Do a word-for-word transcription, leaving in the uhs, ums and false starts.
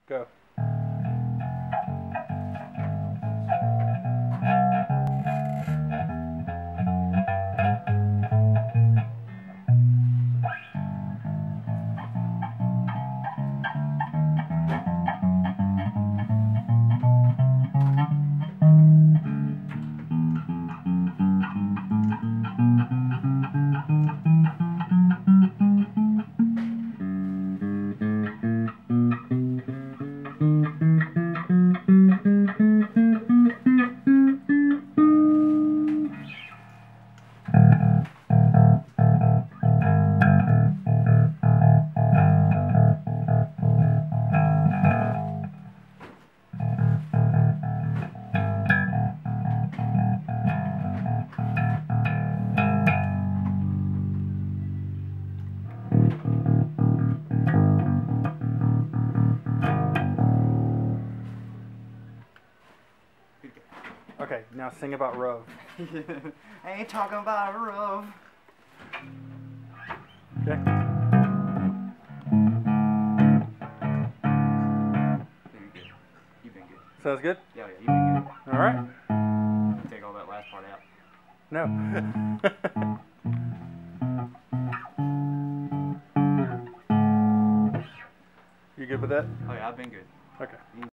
Go. Okay, now sing about Rove. I ain't talking about a Rove. Okay. You've been good. You've been good. Sounds good? Yeah, yeah, you've been good. Alright. Take all that last part out. No. You good with that? Oh yeah, I've been good. Okay.